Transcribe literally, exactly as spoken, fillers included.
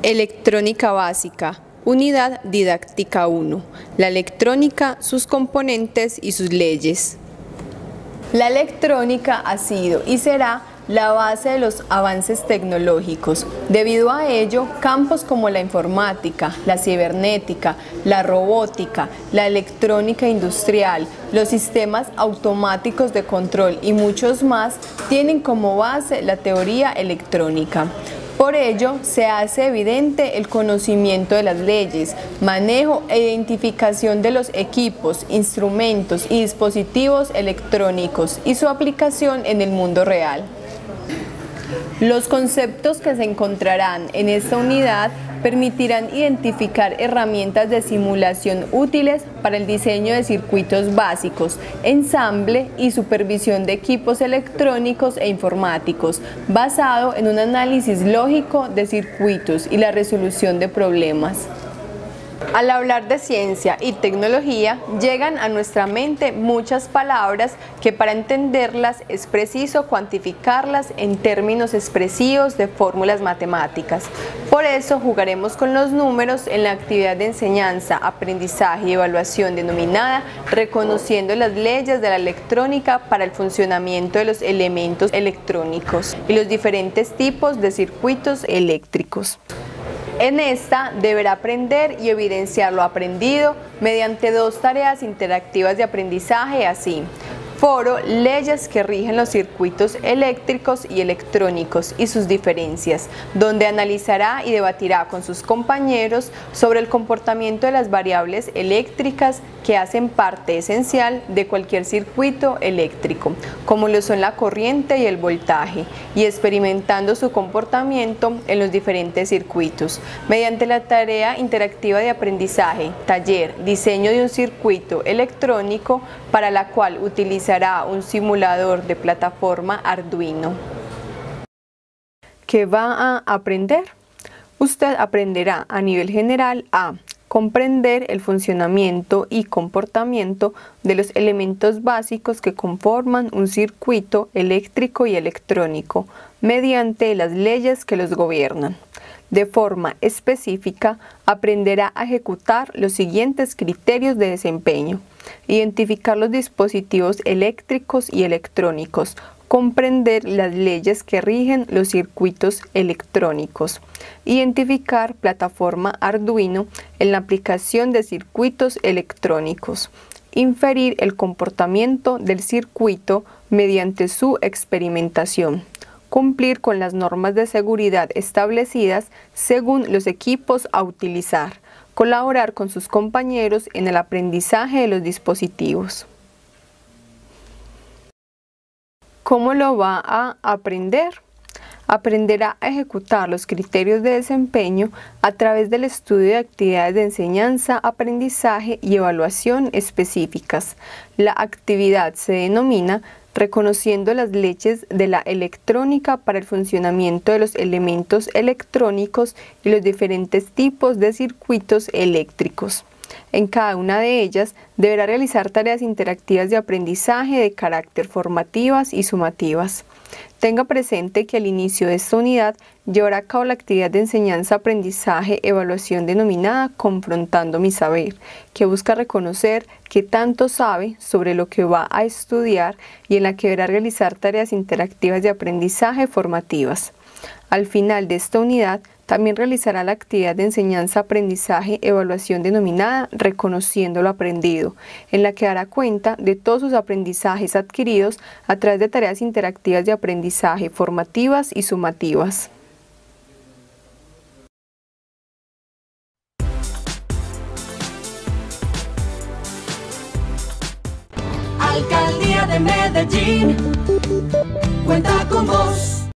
Electrónica básica, unidad didáctica uno. La electrónica, sus componentes y sus leyes. La electrónica ha sido y será la base de los avances tecnológicos. Debido a ello, campos como la informática, la cibernética, la robótica, la electrónica industrial, los sistemas automáticos de control y muchos más tienen como base la teoría electrónica. Por ello, se hace evidente el conocimiento de las leyes, manejo e identificación de los equipos, instrumentos y dispositivos electrónicos y su aplicación en el mundo real. Los conceptos que se encontrarán en esta unidad permitirán identificar herramientas de simulación útiles para el diseño de circuitos básicos, ensamble y supervisión de equipos electrónicos e informáticos, basado en un análisis lógico de circuitos y la resolución de problemas. Al hablar de ciencia y tecnología, llegan a nuestra mente muchas palabras que para entenderlas es preciso cuantificarlas en términos expresivos de fórmulas matemáticas. Por eso jugaremos con los números en la actividad de enseñanza, aprendizaje y evaluación denominada Reconociendo las leyes de la electrónica para el funcionamiento de los elementos electrónicos y los diferentes tipos de circuitos eléctricos. En esta deberá aprender y evidenciar lo aprendido mediante dos tareas interactivas de aprendizaje así. Foro, leyes que rigen los circuitos eléctricos y electrónicos y sus diferencias, donde analizará y debatirá con sus compañeros sobre el comportamiento de las variables eléctricas que hacen parte esencial de cualquier circuito eléctrico, como lo son la corriente y el voltaje, y experimentando su comportamiento en los diferentes circuitos. Mediante la tarea interactiva de aprendizaje, taller, diseño de un circuito electrónico, para la cual utilizará un simulador de plataforma Arduino. ¿Qué va a aprender? Usted aprenderá a nivel general a comprender el funcionamiento y comportamiento de los elementos básicos que conforman un circuito eléctrico y electrónico mediante las leyes que los gobiernan. De forma específica, aprenderá a ejecutar los siguientes criterios de desempeño: identificar los dispositivos eléctricos y electrónicos, comprender las leyes que rigen los circuitos electrónicos, identificar plataforma Arduino en la aplicación de circuitos electrónicos, inferir el comportamiento del circuito mediante su experimentación, cumplir con las normas de seguridad establecidas según los equipos a utilizar, colaborar con sus compañeros en el aprendizaje de los dispositivos. ¿Cómo lo va a aprender? Aprenderá a ejecutar los criterios de desempeño a través del estudio de actividades de enseñanza, aprendizaje y evaluación específicas. La actividad se denomina Reconociendo las leyes de la electrónica para el funcionamiento de los elementos electrónicos y los diferentes tipos de circuitos eléctricos. En cada una de ellas deberá realizar tareas interactivas de aprendizaje de carácter formativas y sumativas. Tenga presente que al inicio de esta unidad llevará a cabo la actividad de enseñanza-aprendizaje-evaluación denominada Confrontando mi saber, que busca reconocer qué tanto sabe sobre lo que va a estudiar y en la que deberá realizar tareas interactivas de aprendizaje formativas. Al final de esta unidad, también realizará la actividad de enseñanza-aprendizaje-evaluación denominada Reconociendo lo aprendido, en la que dará cuenta de todos sus aprendizajes adquiridos a través de tareas interactivas de aprendizaje formativas y sumativas. Alcaldía de Medellín cuenta con vos.